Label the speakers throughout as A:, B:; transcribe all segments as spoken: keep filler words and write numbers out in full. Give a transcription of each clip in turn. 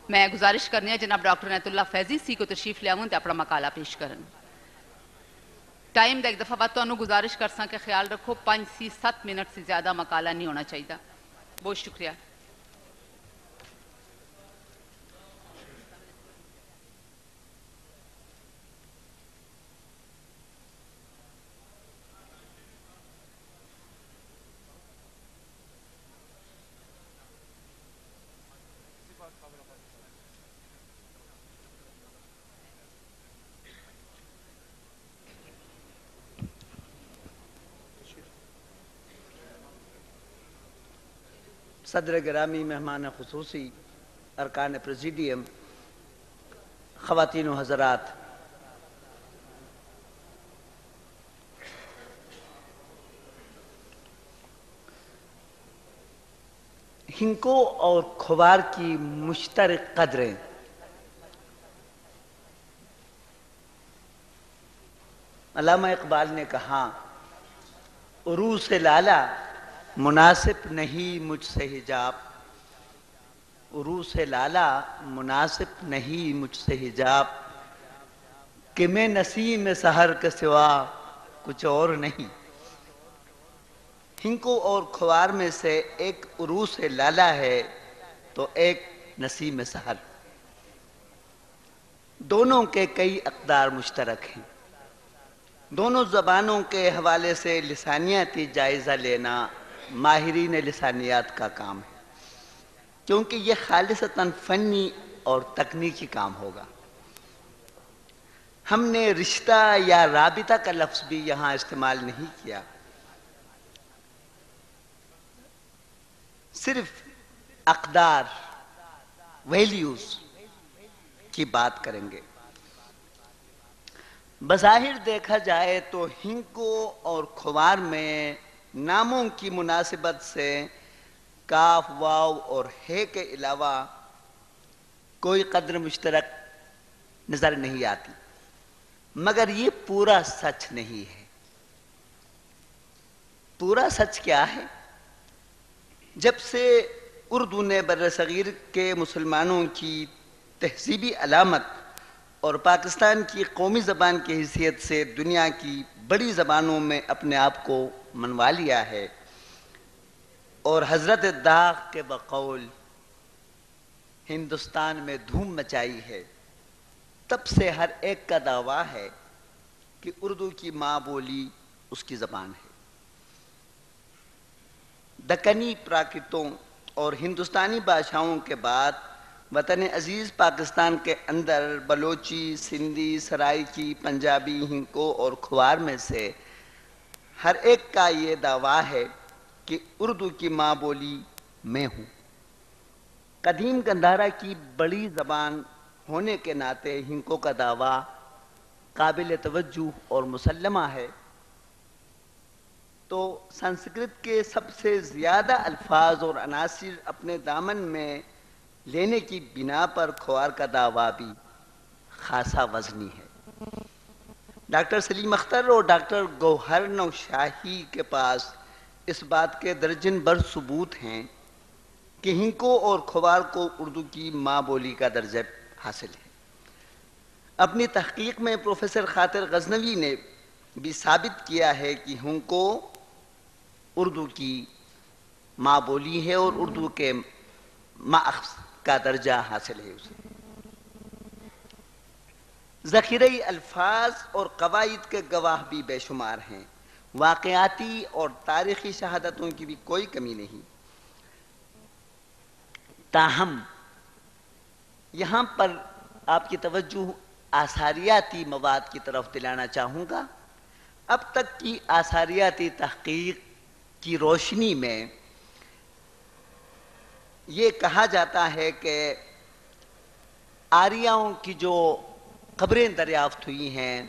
A: میں گزارش کرنی ہے جناب ڈاکٹر عنایت اللہ فیضی سی کو تشریف لیا تے اپنا مقالہ پیش کرن. ٹائم دا ایک دفعہ بعد تو گزارش کر ساں کہ خیال رکھو پانچ سی سات منٹ سے زیادہ مقالہ نہیں ہونا چاہیے. بہت شکریہ.
B: صدر گرامی، مہمان خصوصی، ارکان پریزیڈیم، خواتین و حضرات، ہنکو اور کھوار کی مشترک قدریں. علامہ اقبال نے کہا، عروس لالا مناسب نہیں مجھ سے حجاب، عروس لالا مناسب نہیں مجھ سے حجاب، کہ میں نسیم سحر کے سوا کچھ اور نہیں. ہنکو اور کھوار میں سے ایک عروس لالا ہے تو ایک نسیم سحر. دونوں کے کئی اقدار مشترک ہیں. دونوں زبانوں کے حوالے سے لسانیاتی جائزہ لینا ماہرین لسانیات کا کام ہے، کیونکہ یہ خالصتاً فنی اور تکنیکی کام ہوگا. ہم نے رشتہ یا رابطہ کا لفظ بھی یہاں استعمال نہیں کیا، صرف اقدار، ویلیوز کی بات کریں گے. بظاہر دیکھا جائے تو ہنکو اور کھوار میں ناموں کی مناسبت سے کاف، واو اور ہے کے علاوہ کوئی قدر مشترک نظر نہیں آتی، مگر یہ پورا سچ نہیں ہے. پورا سچ کیا ہے؟ جب سے اردو نے برصغیر کے مسلمانوں کی تہذیبی علامت اور پاکستان کی قومی زبان کی حیثیت سے دنیا کی بڑی زبانوں میں اپنے آپ کو منوا لیا ہے اور حضرت داغ کے بقول ہندوستان میں دھوم مچائی ہے، تب سے ہر ایک کا دعویٰ ہے کہ اردو کی ماں بولی اس کی زبان ہے. دکنی پراکرتوں اور ہندوستانی بادشاہوں کے بعد وطن عزیز پاکستان کے اندر بلوچی، سندھی، سرائکی، پنجابی، ہنکو اور کھوار میں سے ہر ایک کا یہ دعویٰ ہے کہ اردو کی ماں بولی میں ہوں. قدیم گندھارا کی بڑی زبان ہونے کے ناطے ہنکو کا دعویٰ قابل توجہ اور مسلمہ ہے، تو سنسکرت کے سب سے زیادہ الفاظ اور عناصر اپنے دامن میں لینے کی بنا پر کھوار کا دعویٰ بھی خاصا وزنی ہے. ڈاکٹر سلیم اختر اور ڈاکٹر گوہر نوشاہی کے پاس اس بات کے درجن بر ثبوت ہیں کہ ہنکو اور کھوار کو اردو کی ماں بولی کا درجہ حاصل ہے. اپنی تحقیق میں پروفیسر خاطر غزنوی نے بھی ثابت کیا ہے کہ ہنکو اردو کی ماں بولی ہے اور اردو کے ماخذ کا درجہ حاصل ہے اسے. ذخیرہ الفاظ اور قواعد کے گواہ بھی بے شمار ہیں، واقعاتی اور تاریخی شہادتوں کی بھی کوئی کمی نہیں. تاہم یہاں پر آپ کی توجہ آثاریاتی مواد کی طرف دلانا چاہوں گا. اب تک کی آثاریاتی تحقیق کی روشنی میں یہ کہا جاتا ہے کہ آریاؤں کی جو قبریں دریافت ہوئی ہیں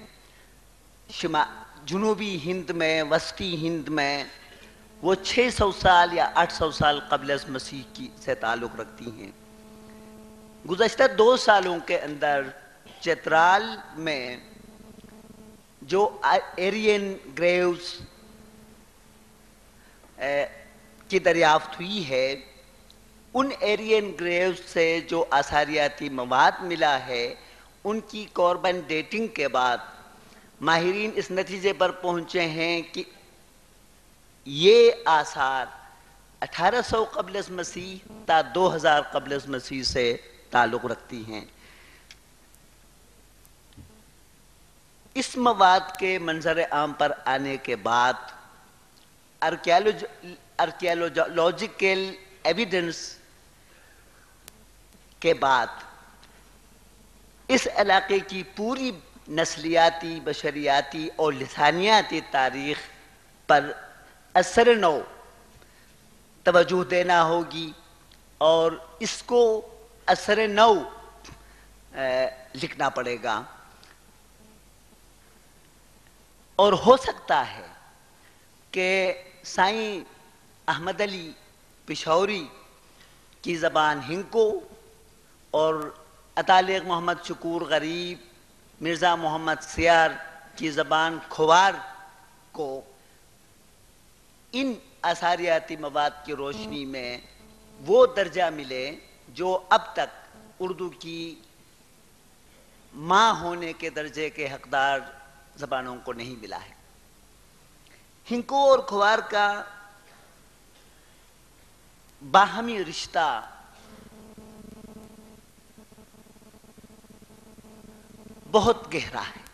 B: جنوبی ہند میں، وسطی ہند میں، وہ چھ سو سال یا آٹھ سو سال قبل از مسیح کی سے تعلق رکھتی ہیں. گزشتہ دو سالوں کے اندر چترال میں جو ایرین گریوز کی دریافت ہوئی ہے ان ایرین گریوز سے جو آثاریاتی مواد ملا ہے ان کی کاربن ڈیٹنگ کے بعد ماہرین اس نتیجے پر پہنچے ہیں کہ یہ آثار اٹھارہ سو قبل از مسیح تا دو ہزار قبل از مسیح سے تعلق رکھتی ہیں۔ اس مواد کے منظر عام پر آنے کے بعد آرکیالوجیکل ایویڈنس کے بعد اس علاقے کی پوری نسلیاتی، بشریاتی اور لسانیاتی تاریخ پر اثر نو توجہ دینا ہوگی اور اس کو اثر نو لکھنا پڑے گا، اور ہو سکتا ہے کہ سائیں احمد علی پشاوری کی زبان ہنکو اور عطالق محمد شکور غریب، مرزا محمد سیار کی زبان کھوار کو ان آثاریاتی مواد کی روشنی میں وہ درجہ ملے جو اب تک اردو کی ماں ہونے کے درجے کے حقدار زبانوں کو نہیں ملا ہے۔ ہنکو اور کھوار کا باہمی رشتہ بہت گہرا ہے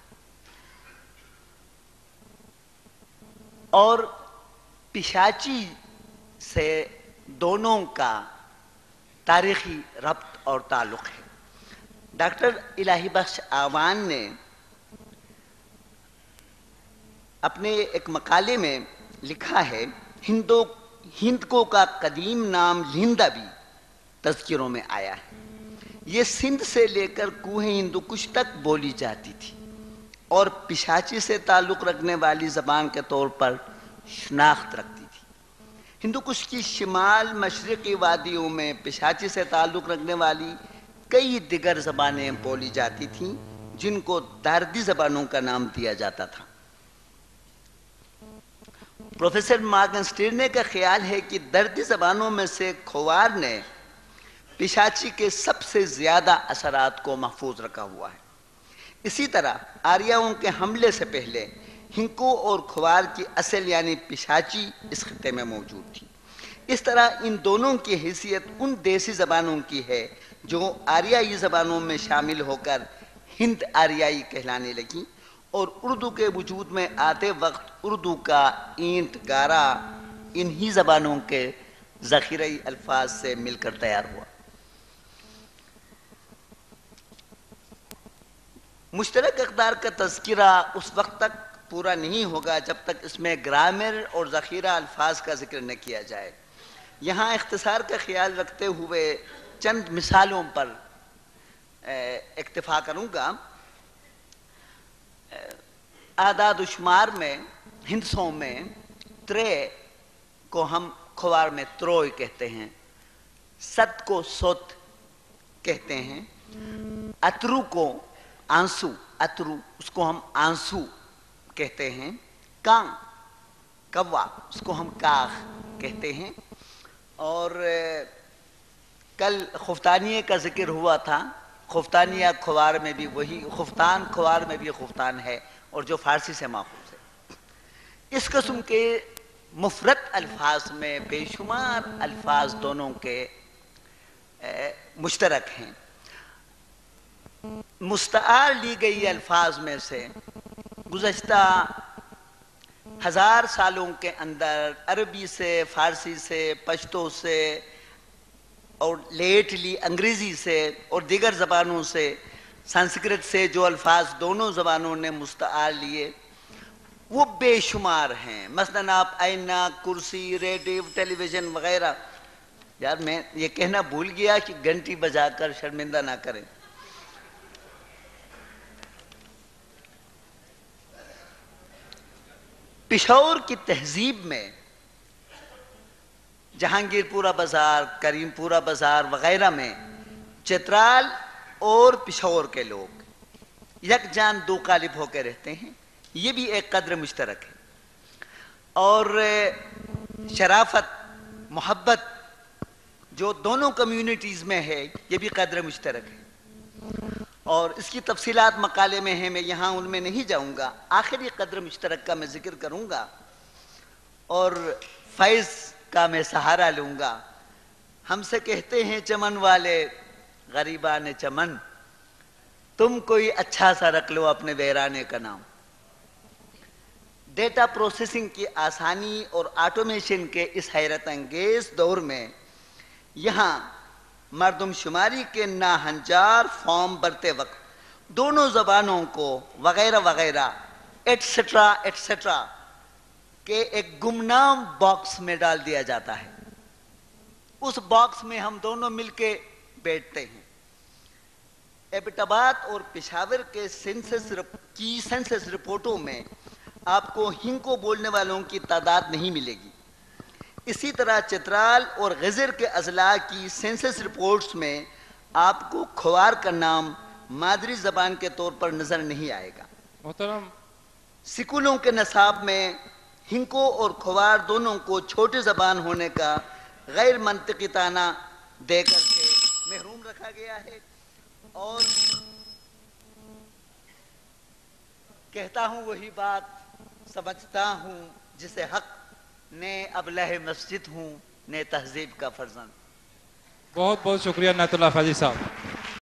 B: اور پشاچی سے دونوں کا تاریخی ربط اور تعلق ہے۔ ڈاکٹر الہی بخش آوان نے اپنے ایک مقالے میں لکھا ہے، ہندو ہندکو کا قدیم نام لہندہ بھی تذکروں میں آیا ہے۔ یہ سندھ سے لے کر کوہ ہندو کش تک بولی جاتی تھی اور پشاچی سے تعلق رکھنے والی زبان کے طور پر شناخت رکھتی تھی۔ ہندو کش کی شمال مشرقی وادیوں میں پشاچی سے تعلق رکھنے والی کئی دیگر زبانیں بولی جاتی تھیں جن کو داردی زبانوں کا نام دیا جاتا تھا۔ پروفیسر مارگن سٹیرنے کا خیال ہے کہ دردی زبانوں میں سے کھوار نے پشاچی کے سب سے زیادہ اثرات کو محفوظ رکھا ہوا ہے۔ اسی طرح آریاؤں کے حملے سے پہلے ہنکو اور کھوار کی اصل یعنی پشاچی اس خطے میں موجود تھی۔ اس طرح ان دونوں کی حیثیت ان دیسی زبانوں کی ہے جو آریائی زبانوں میں شامل ہو کر ہند آریائی کہلانے لگیں اور اردو کے وجود میں آتے وقت اردو کا اینٹ گارا انہی زبانوں کے ذخیرۂ الفاظ سے مل کر تیار ہوا۔ مشترک اقدار کا تذکرہ اس وقت تک پورا نہیں ہوگا جب تک اس میں گرامر اور ذخیرہ الفاظ کا ذکر نہ کیا جائے۔ یہاں اختصار کا خیال رکھتے ہوئے چند مثالوں پر اکتفا کروں گا۔ اعداد و شمار میں ہندسوں میں ترے کو ہم کھوار میں تروئی کہتے ہیں، ست کو ست کہتے ہیں، اترو کو آنسو اترو اس کو ہم آنسو کہتے ہیں، کان کوا اس کو ہم کاغ کہتے ہیں، اور کل خفتانیے کا ذکر ہوا تھا، خفتانیہ کھوار میں بھی وہی، خفتان کھوار میں بھی خفتان ہے اور جو فارسی سے ماخوذ ہے۔ اس قسم کے مفرد الفاظ میں بے شمار الفاظ دونوں کے مشترک ہیں۔ مستعار لی گئی الفاظ میں سے گزشتہ ہزار سالوں کے اندر عربی سے، فارسی سے، پشتو سے اور لیٹلی انگریزی سے اور دیگر زبانوں سے، سنسکرت سے جو الفاظ دونوں زبانوں نے مستعار لیے وہ بے شمار ہیں۔ مثلاً آپ آئینہ، کرسی، ریڈیو، ٹیلی ویژن وغیرہ، یار میں یہ کہنا بھول گیا کہ گھنٹی بجا کر شرمندہ نہ کریں۔ پشاور کی تہذیب میں جہانگیر پورہ بازار، کریم پورہ بازار وغیرہ میں چترال اور پشاور کے لوگ یکجان دو قالب ہو کے رہتے ہیں، یہ بھی ایک قدر مشترک ہے۔ اور شرافت، محبت جو دونوں کمیونٹیز میں ہے یہ بھی قدر مشترک ہے، اور اس کی تفصیلات مقالے میں ہیں، میں یہاں ان میں نہیں جاؤں گا، آخری قدر مشترک کا میں ذکر کروں گا اور فیض کا میں سہارا لوں گا۔ ہم سے کہتے ہیں چمن والے غریبان چمن، تم کوئی اچھا سا رکھ لو اپنے ویرانے کا نام۔ ڈیٹا پروسیسنگ کی آسانی اور آٹومیشن کے اس حیرت انگیز دور میں یہاں مردم شماری کے ناہنجار فارم برتے وقت دونوں زبانوں کو وغیرہ وغیرہ ایٹسٹرا ایٹسٹرا کے ایک گمنام باکس میں ڈال دیا جاتا ہے۔ اس باکس میں ہم دونوں مل کے بیٹھتے ہیں۔ ایبٹ آباد اور پشاور کے سینسس کی سینسس رپورٹوں میں آپ کو ہنکو بولنے والوں کی تعداد نہیں ملے گی۔ اسی طرح چترال اور غزر کے اضلاع کی سینسس رپورٹس میں آپ کو کھوار کا نام مادری زبان کے طور پر نظر نہیں آئے گا۔
C: محترم
B: سکولوں کے نصاب میں ہنکو اور کھوار دونوں کو چھوٹی زبان ہونے کا غیر منطقی تانا دے کر کے محروم رکھا گیا ہے، اور کہتا ہوں وہی بات، سمجھتا ہوں جسے حق، نے ابلہ مسجد ہوں، نے تہذیب کا فرزند۔
C: بہت بہت شکریہ عنایت اللہ فیضی صاحب۔